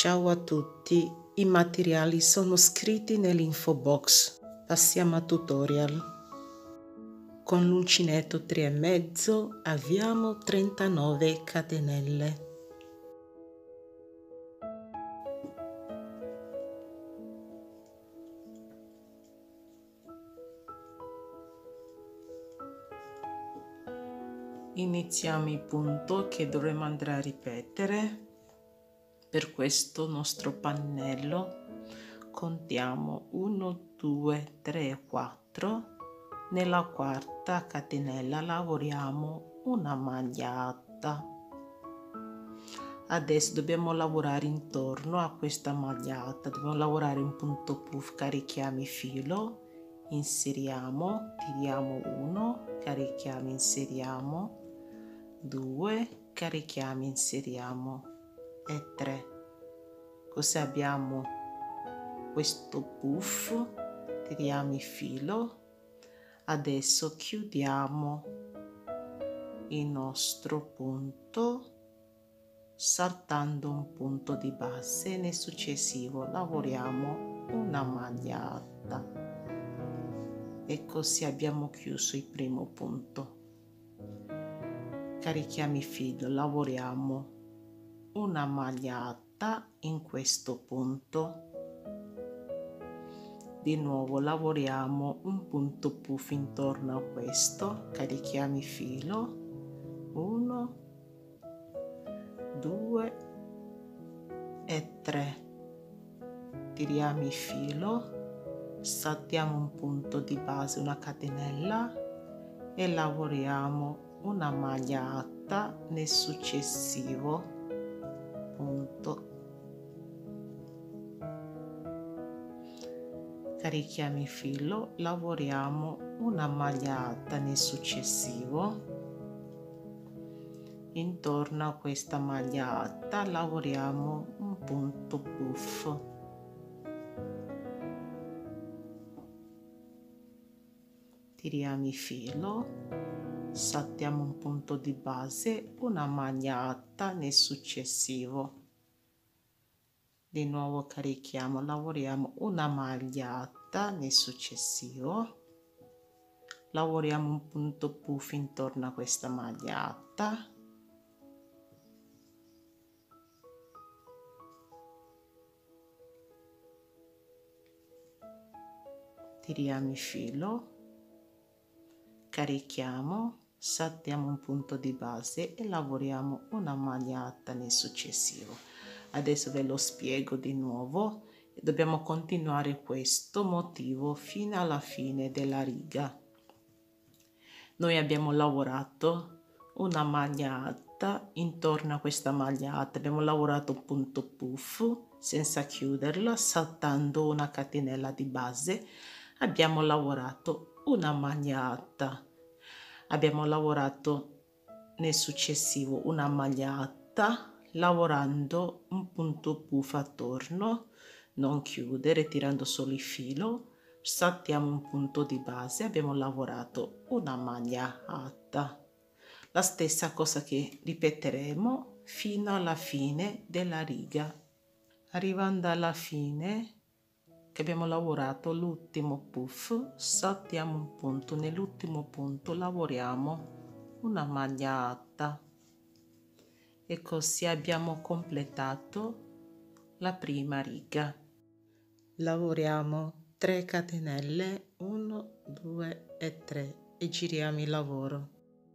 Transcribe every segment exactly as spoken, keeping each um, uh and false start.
Ciao a tutti, i materiali sono scritti nell'info box. Passiamo a tutorial. Con l'uncinetto tre e mezzo avviamo trentanove catenelle. Iniziamo il punto che dovremo andare a ripetere. Per questo nostro pannello contiamo uno, due, tre, quattro. Nella quarta catenella lavoriamo una maglia alta. Adesso dobbiamo lavorare intorno a questa maglia alta, dobbiamo lavorare un punto puff, carichiamo il filo, inseriamo, tiriamo uno, carichiamo, inseriamo, due, carichiamo, inseriamo e tre. Così abbiamo questo puff, tiriamo il filo. Adesso chiudiamo il nostro punto saltando un punto di base e nel successivo lavoriamo una maglia alta e così abbiamo chiuso il primo punto. Carichiamo il filo, lavoriamo una maglia alta in questo punto. Di nuovo lavoriamo un punto puff intorno a questo, carichiamo il filo, uno, due e tre, tiriamo il filo, saltiamo un punto di base, una catenella e lavoriamo una maglia alta nel successivo punto. Carichiamo il filo, lavoriamo una maglia alta nel successivo. Intorno a questa maglia alta lavoriamo un punto puff. Tiriamo il filo, saltiamo un punto di base, una maglia alta nel successivo. Di nuovo carichiamo, lavoriamo una maglia alta nel successivo, lavoriamo un punto puff intorno a questa maglia alta, tiriamo il filo, carichiamo, saltiamo un punto di base e lavoriamo una maglia alta nel successivo. Adesso ve lo spiego di nuovo. Dobbiamo continuare questo motivo fino alla fine della riga. Noi abbiamo lavorato una maglia alta, intorno a questa maglia alta abbiamo lavorato un punto puff senza chiuderla, saltando una catenella di base abbiamo lavorato una maglia alta, abbiamo lavorato nel successivo una maglia alta lavorando un punto puff attorno, non chiudere, tirando solo il filo, saltiamo un punto di base, abbiamo lavorato una maglia alta. La stessa cosa che ripeteremo fino alla fine della riga. Arrivando alla fine che abbiamo lavorato l'ultimo puff, saltiamo un punto, nell'ultimo punto lavoriamo una maglia alta. E così abbiamo completato la prima riga. Lavoriamo tre catenelle, uno, due e tre e giriamo il lavoro.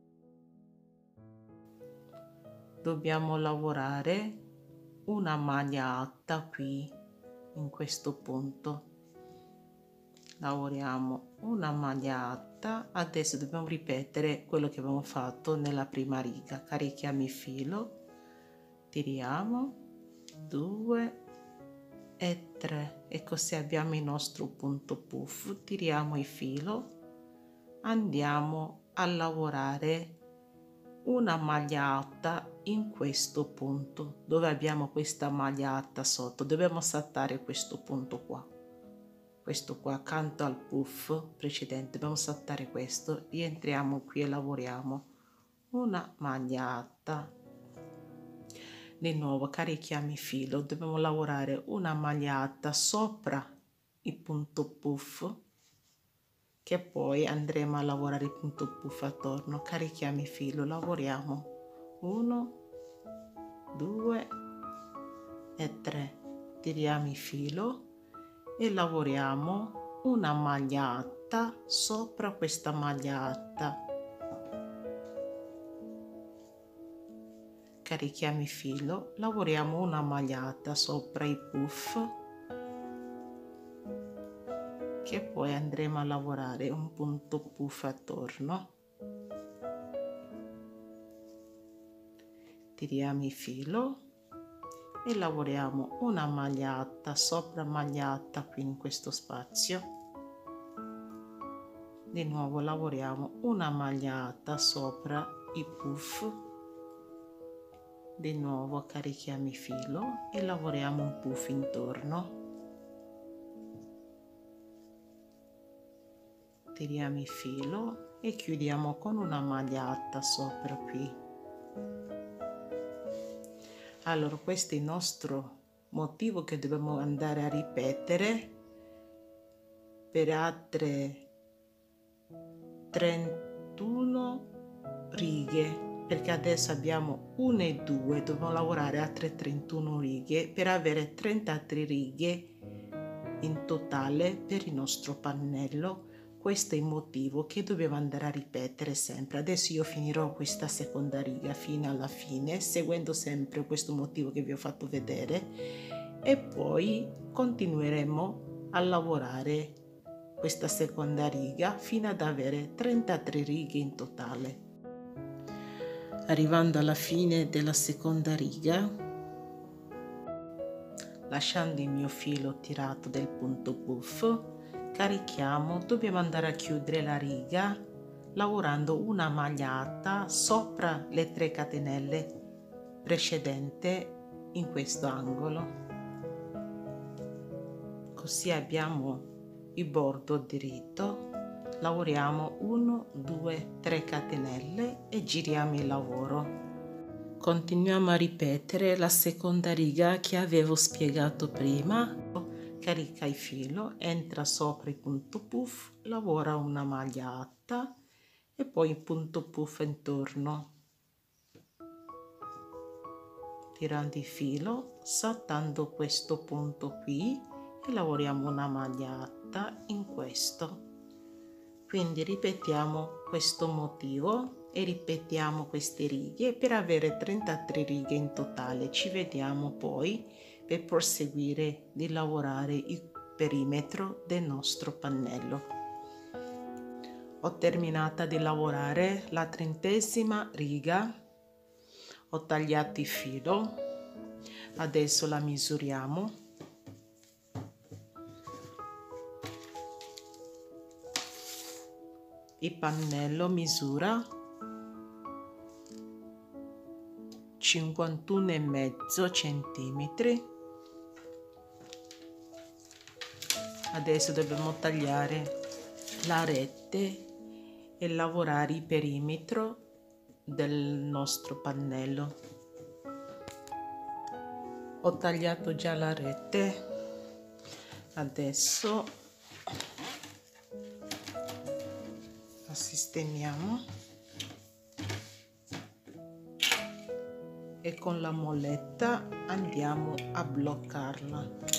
Dobbiamo lavorare una maglia alta qui in questo punto. Lavoriamo una maglia alta. Adesso dobbiamo ripetere quello che abbiamo fatto nella prima riga. Carichiamo il filo, tiriamo, due e tre e così abbiamo il nostro punto puff. Tiriamo il filo, andiamo a lavorare una maglia alta in questo punto dove abbiamo questa maglia alta sotto. Dobbiamo saltare questo punto qua, questo qua accanto al puff precedente, dobbiamo saltare questo, rientriamo qui e lavoriamo una maglia alta. Di nuovo carichiamo il filo, dobbiamo lavorare una magliata sopra il punto puff, che poi andremo a lavorare il punto puff attorno. Carichiamo il filo, lavoriamo uno, due e tre, tiriamo il filo e lavoriamo una magliata sopra questa magliata. Carichiamo il filo, lavoriamo una magliata sopra i puff, che poi andremo a lavorare un punto puff attorno. Tiriamo il filo e lavoriamo una magliata sopra magliata qui in questo spazio. Di nuovo lavoriamo una magliata sopra i puff. Di nuovo carichiamo il filo e lavoriamo un puff intorno. Tiriamo il filo e chiudiamo con una magliata sopra qui. Allora, questo è il nostro motivo che dobbiamo andare a ripetere per altre trentuno righe, perché adesso abbiamo una e due, dobbiamo lavorare altre trentuno righe per avere trentatré righe in totale per il nostro pannello. Questo è il motivo che dobbiamo andare a ripetere sempre. Adesso io finirò questa seconda riga fino alla fine, seguendo sempre questo motivo che vi ho fatto vedere, e poi continueremo a lavorare questa seconda riga fino ad avere trentatré righe in totale. Arrivando alla fine della seconda riga, lasciando il mio filo tirato del punto puff, carichiamo, dobbiamo andare a chiudere la riga lavorando una magliata sopra le tre catenelle precedente in questo angolo, così abbiamo il bordo diritto. Lavoriamo uno, due, tre catenelle e giriamo il lavoro. Continuiamo a ripetere la seconda riga che avevo spiegato prima. Carica il filo, entra sopra il punto puff, lavora una magliata e poi il punto puff intorno, tirando il filo, saltando questo punto qui e lavoriamo una magliata in questo. Quindi ripetiamo questo motivo e ripetiamo queste righe per avere trentatré righe in totale. Ci vediamo poi per proseguire di lavorare il perimetro del nostro pannello. Ho terminato di lavorare la trentesima riga, ho tagliato il filo, adesso la misuriamo. Il pannello misura cinquantuno e mezzo centimetri. Adesso dobbiamo tagliare la rete e lavorare il perimetro del nostro pannello. Ho tagliato già la rete, adesso la sistemiamo e con la molletta andiamo a bloccarla.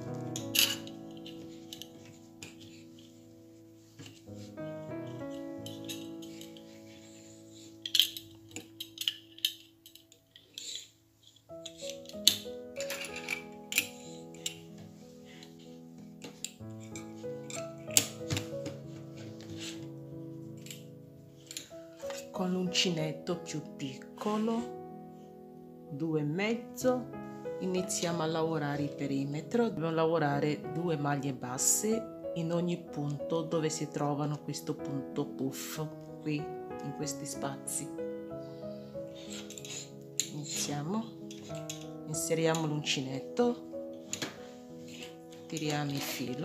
Con l'uncinetto più piccolo, due e mezzo, iniziamo a lavorare il perimetro. Dobbiamo lavorare due maglie basse in ogni punto dove si trovano questo punto puff, qui in questi spazi. Iniziamo, inseriamo l'uncinetto, tiriamo il filo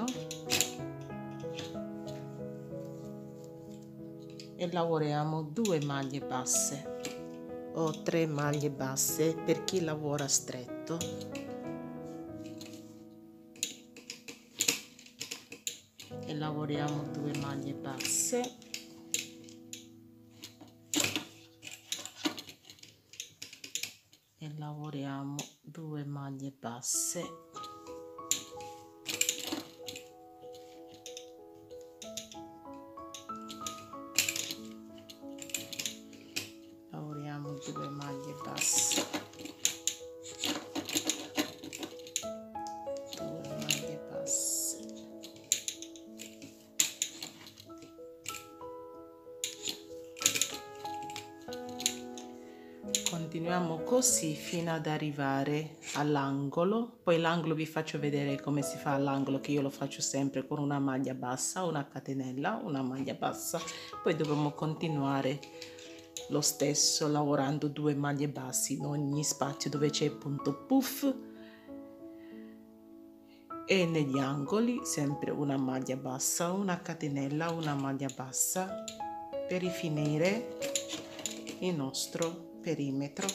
e lavoriamo due maglie basse. ho tre maglie basse per chi lavora stretto. E lavoriamo due maglie basse. E lavoriamo due maglie basse. Lavoriamo due maglie basse. Due maglie basse. Continuiamo così fino ad arrivare all'angolo. Poi l'angolo vi faccio vedere come si fa all'angolo, che io lo faccio sempre con una maglia bassa, una catenella, una maglia bassa. Poi dobbiamo continuare lo stesso lavorando due maglie basse in ogni spazio dove c'è il punto puff, e negli angoli sempre una maglia bassa, una catenella, una maglia bassa per rifinire il nostro perimetro.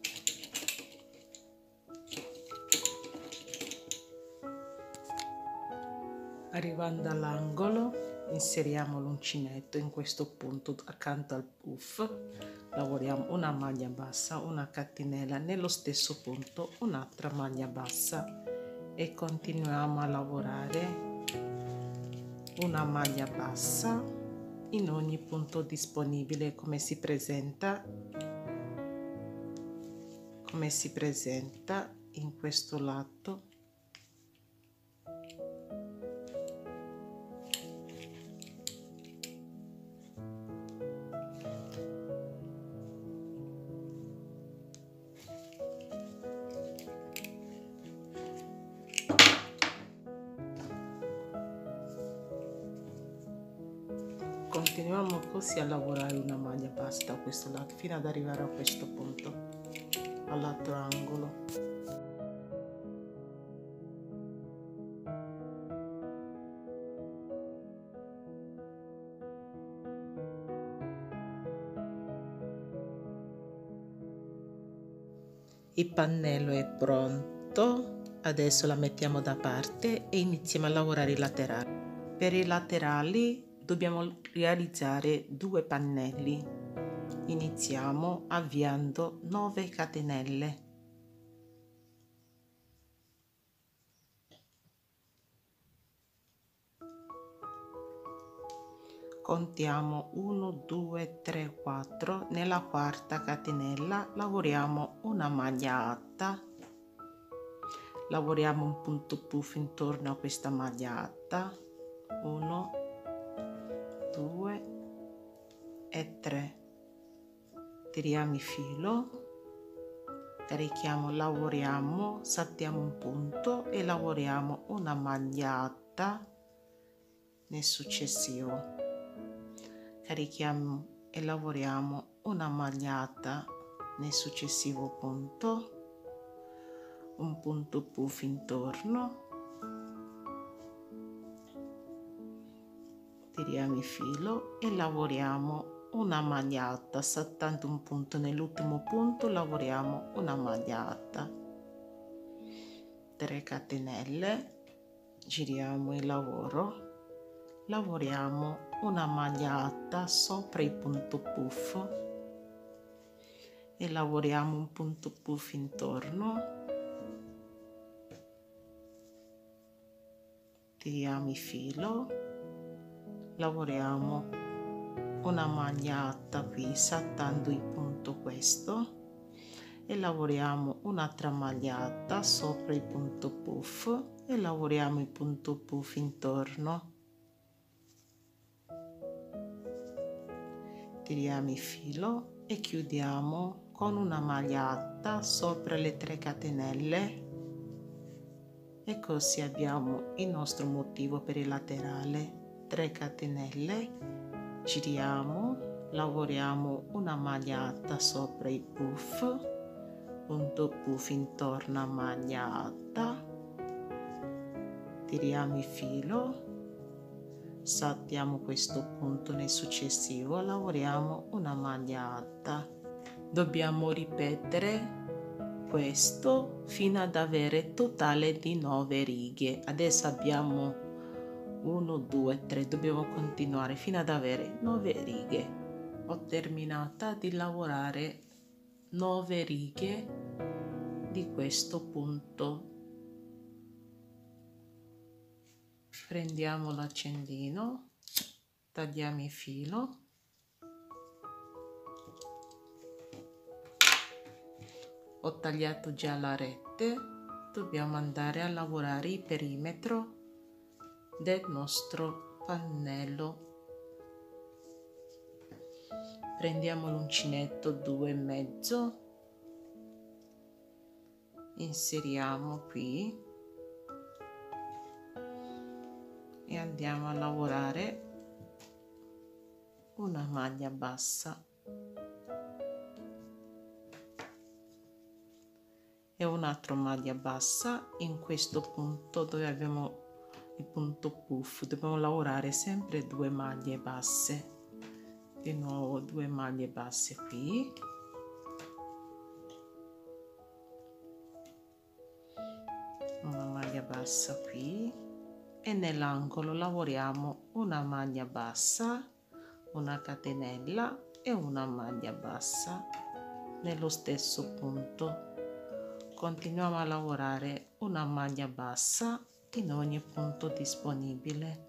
Arrivando all'angolo inseriamo l'uncinetto in questo punto accanto al puff, lavoriamo una maglia bassa, una catenella, nello stesso punto un'altra maglia bassa e continuiamo a lavorare una maglia bassa in ogni punto disponibile, come si presenta come si presenta in questo lato. Continuiamo così a lavorare una maglia bassa da questo lato fino ad arrivare a questo punto, all'altro angolo. Il pannello è pronto, adesso la mettiamo da parte e iniziamo a lavorare i laterali. Per i laterali dobbiamo realizzare due pannelli. Iniziamo avviando nove catenelle. Contiamo uno, due, tre, quattro. Nella quarta catenella lavoriamo una maglia alta. Lavoriamo un punto puff intorno a questa maglia alta. uno, due e tre. Tiriamo il filo, carichiamo, lavoriamo, saltiamo un punto e lavoriamo una maglia alta nel successivo. Carichiamo e lavoriamo una maglia alta nel successivo punto, un punto puff intorno, tiriamo il filo e lavoriamo una maglia alta, saltando un punto. Nell'ultimo punto lavoriamo una maglia alta, tre catenelle, giriamo il lavoro, lavoriamo una maglia alta sopra il punto puff e lavoriamo un punto puff intorno, tiriamo il filo, lavoriamo una maglia alta qui saltando il punto questo e lavoriamo un'altra maglia alta sopra il punto puff e lavoriamo il punto puff intorno, tiriamo il filo e chiudiamo con una maglia alta sopra le tre catenelle e così abbiamo il nostro motivo per il laterale. Tre catenelle, giriamo, lavoriamo una maglia alta sopra il puff, punto puff intorno a maglia alta, tiriamo il filo, saltiamo questo punto nel successivo, lavoriamo una maglia alta, Dobbiamo ripetere questo fino ad avere totale di nove righe. Adesso abbiamo uno, due, tre, dobbiamo continuare fino ad avere nove righe. Ho terminato di lavorare nove righe di questo punto. Prendiamo l'accendino, tagliamo il filo, ho tagliato già la rete, dobbiamo andare a lavorare il perimetro del nostro pannello. Prendiamo l'uncinetto due e mezzo, inseriamo qui e andiamo a lavorare una maglia bassa e un altro maglia bassa in questo punto dove abbiamo il punto puff. Dobbiamo lavorare sempre due maglie basse, di nuovo due maglie basse qui, una maglia bassa qui e nell'angolo lavoriamo una maglia bassa, una catenella e una maglia bassa nello stesso punto. Continuiamo a lavorare una maglia bassa in ogni punto disponibile.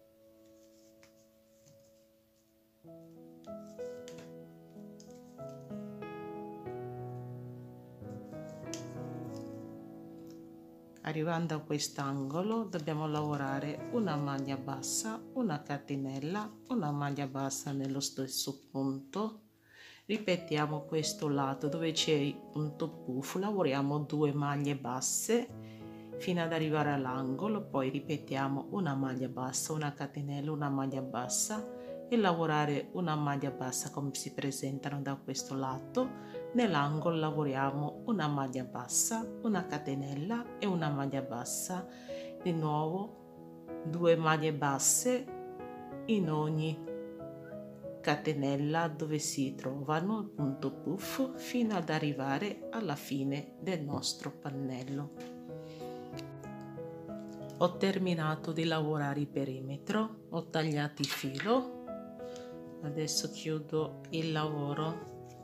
Arrivando a quest'angolo dobbiamo lavorare una maglia bassa, una catenella, una maglia bassa nello stesso punto. Ripetiamo questo lato dove c'è il punto puff, lavoriamo due maglie basse fino ad arrivare all'angolo, poi ripetiamo una maglia bassa, una catenella, una maglia bassa e lavorare una maglia bassa come si presentano da questo lato. Nell'angolo lavoriamo una maglia bassa, una catenella e una maglia bassa, di nuovo due maglie basse in ogni catenella dove si trovano il punto puff fino ad arrivare alla fine del nostro pannello. Ho terminato di lavorare il perimetro, ho tagliato il filo, adesso chiudo il lavoro.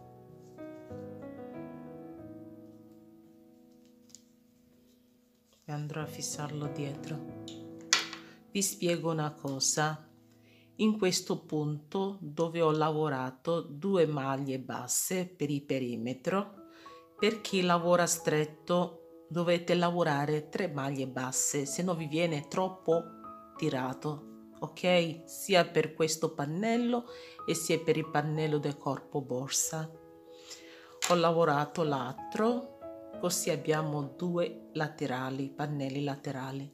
E andrò a fissarlo dietro. Vi spiego una cosa. In questo punto dove ho lavorato due maglie basse per il perimetro, per chi lavora stretto dovete lavorare tre maglie basse, se no vi viene troppo tirato, ok? Sia per questo pannello e sia per il pannello del corpo borsa. Ho lavorato l'altro, così abbiamo due laterali, pannelli laterali.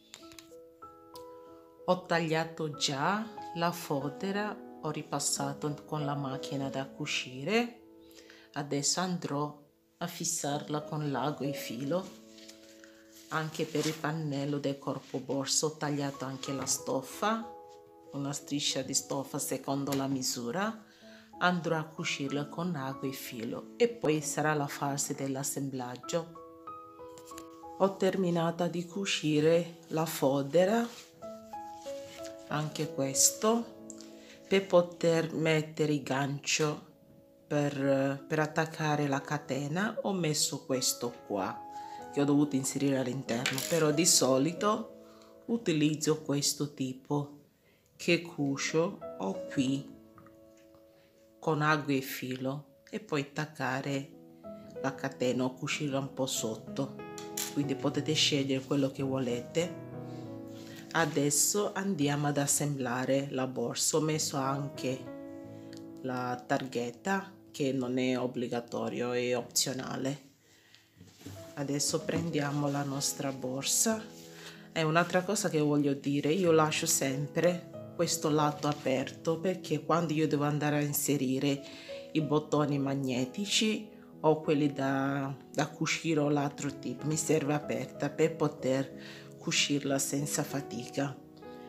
Ho tagliato già la fodera, ho ripassato con la macchina da cucire, adesso andrò a fissarla con l'ago e filo. Anche per il pannello del corpo borsa ho tagliato anche la stoffa, una striscia di stoffa secondo la misura, andrò a cucirla con ago e filo e poi sarà la fase dell'assemblaggio. Ho terminato di cucire la fodera, anche questo, per poter mettere il gancio per, per attaccare la catena. Ho messo questo qua che ho dovuto inserire all'interno, però di solito utilizzo questo tipo che cucio o qui con ago e filo e poi attaccare la catena o cucirla un po' sotto, quindi potete scegliere quello che volete. Adesso andiamo ad assemblare la borsa. Ho messo anche la targhetta che non è obbligatorio, è opzionale. Adesso prendiamo la nostra borsa. E un'altra cosa che voglio dire, io lascio sempre questo lato aperto perché quando io devo andare a inserire i bottoni magnetici o quelli da, da cucire o l'altro tipo, mi serve aperta per poter cucirla senza fatica.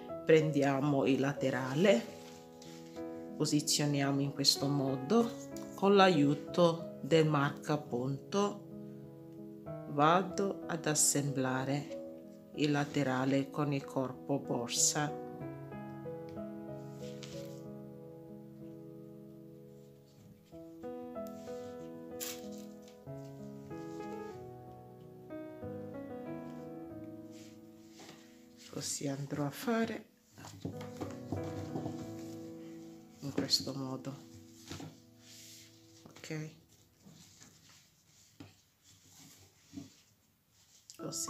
Prendiamo il laterale, posizioniamo in questo modo, con l'aiuto del marcapunto vado ad assemblare il laterale con il corpo borsa. Così andrò a fare in questo modo, ok? Così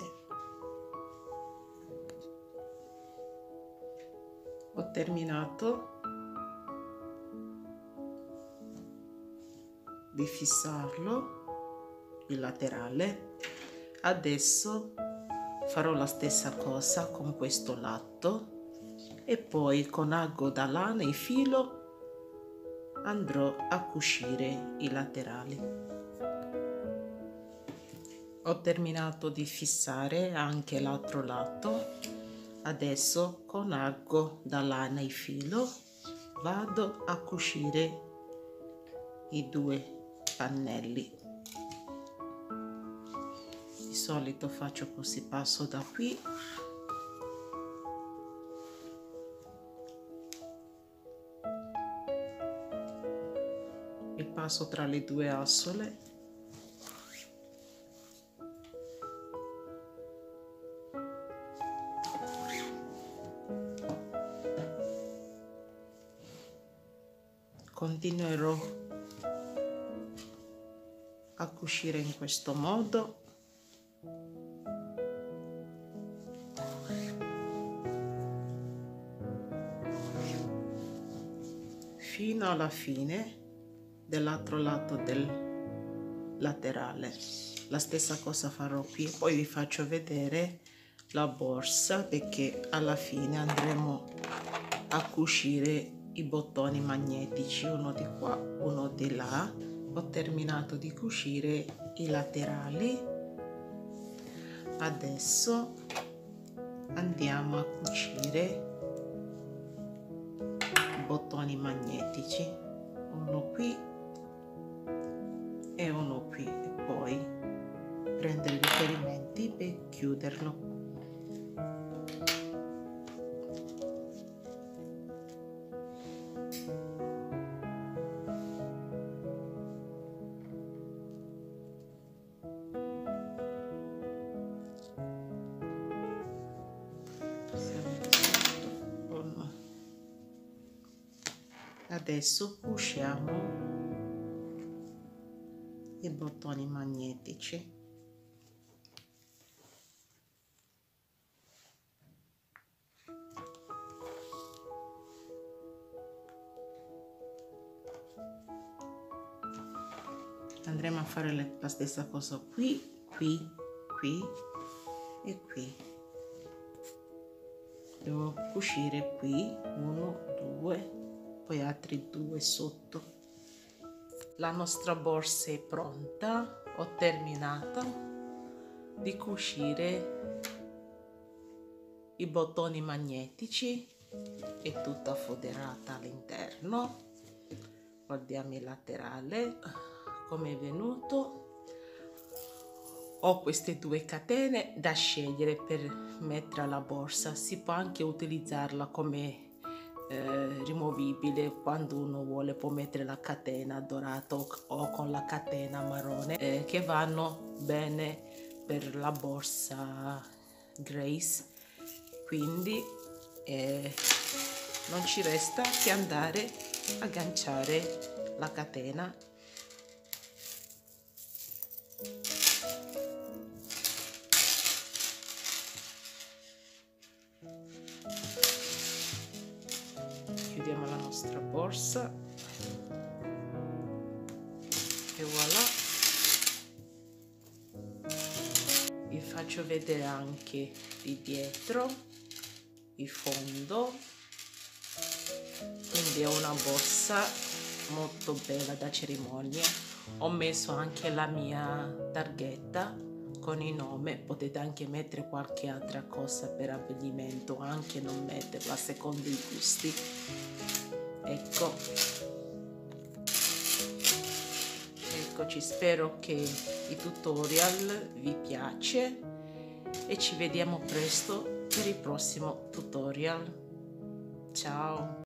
ho terminato di fissarlo il laterale. Adesso farò la stessa cosa con questo lato e poi con ago da lana e filo andrò a cucire i laterali. Ho terminato di fissare anche l'altro lato. Adesso con ago da lana e filo vado a cucire i due pannelli. Di solito faccio così, passo da qui e passo tra le due assole continuerò a cucire in questo modo fino alla fine dell'altro lato del laterale. La stessa cosa farò qui, poi vi faccio vedere la borsa perché alla fine andremo a cucire i bottoni magnetici, uno di qua, uno di là. Ho terminato di cucire i laterali. Adesso andiamo a cucire bottoni magnetici, uno qui e uno qui, e poi prendere i riferimenti per chiuderlo. Adesso cuciamo i bottoni magnetici. Andremo a fare le, la stessa cosa qui, qui, qui e qui. Devo cucire qui, uno, due, poi altri due sotto. La nostra borsa è pronta, ho terminato di cucire i bottoni magnetici, è tutta foderata all'interno. Guardiamo il laterale come è venuto. Ho queste due catene da scegliere per mettere alla borsa, si può anche utilizzarla come Eh, rimovibile. Quando uno vuole può mettere la catena dorata o, o con la catena marrone eh, che vanno bene per la borsa Grace. Quindi eh, non ci resta che andare a agganciare la catena. Chiudiamo la nostra borsa e voilà. Vi faccio vedere anche di dietro il fondo, quindi è una borsa molto bella da cerimonia. Ho messo anche la mia targhetta con il nome, potete anche mettere qualche altra cosa per abbellimento, anche non metterla secondo i gusti. Ecco, eccoci, spero che il tutorial vi piace e ci vediamo presto per il prossimo tutorial. Ciao!